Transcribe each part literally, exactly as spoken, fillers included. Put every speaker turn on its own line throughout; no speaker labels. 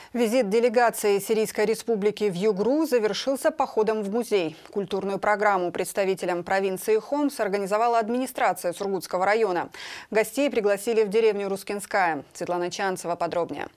Визит делегации Сирийской Республики в Югру завершился походом в музей. Культурную программу представителям провинции Хомс организовала администрация Сургутского района. Гостей пригласили в деревню Рускинская. Светлана Чанцева подробнее.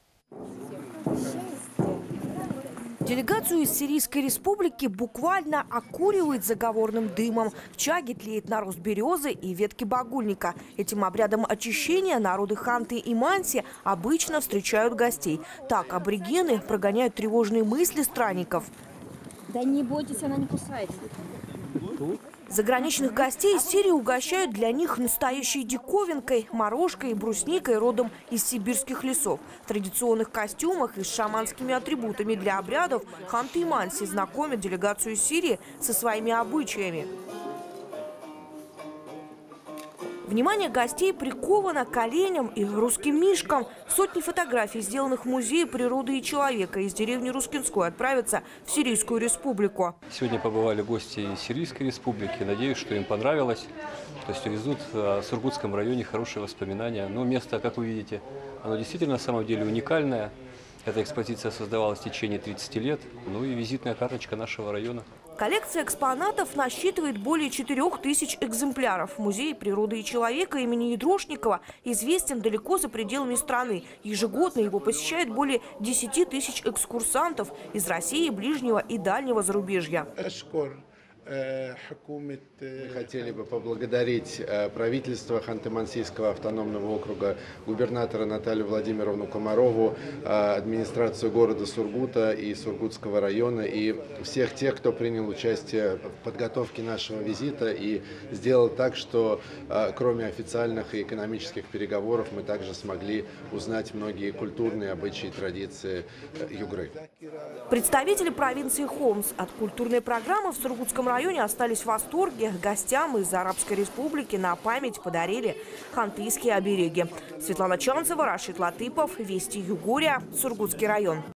Делегацию из Сирийской Республики буквально окуривает заговорным дымом. В чаге тлеет нарост березы и ветки багульника. Этим обрядом очищения народы Ханты и Манси обычно встречают гостей. Так аборигены прогоняют тревожные мысли странников.
Да не бойтесь, она не кусает.
Заграничных гостей из Сирии угощают для них настоящей диковинкой – морожкой и брусникой родом из сибирских лесов. В традиционных костюмах и с шаманскими атрибутами для обрядов Ханты и Манси знакомят делегацию из Сирии со своими обычаями. Внимание гостей приковано к оленям и русским мишкам. Сотни фотографий, сделанных в Музее природы и человека из деревни Рускинской, отправятся в Сирийскую Республику.
Сегодня побывали гости из Сирийской Республики. Надеюсь, что им понравилось. То есть увезут в Сургутском районе хорошие воспоминания. Но место, как вы видите, оно действительно на самом деле уникальное. Эта экспозиция создавалась в течение тридцати лет. Ну и визитная карточка нашего района.
Коллекция экспонатов насчитывает более четырёх тысяч экземпляров. Музей природы и человека имени Ядрошникова известен далеко за пределами страны. Ежегодно его посещает более десяти тысяч экскурсантов из России, ближнего и дальнего зарубежья.
Мы хотели бы поблагодарить правительство Ханты-Мансийского автономного округа, губернатора Наталью Владимировну Комарову, администрацию города Сургута и Сургутского района и всех тех, кто принял участие в подготовке нашего визита и сделал так, что кроме официальных и экономических переговоров мы также смогли узнать многие культурные обычаи и традиции Югры.
Представители провинции Хомс от культурной программы в Сургутском районе районе остались в восторге. Гостям из Арабской Республики на память подарили хантыйские обереги. Светлана Чанцева, Рашид Латыпов, Вести Югория, Сургутский район.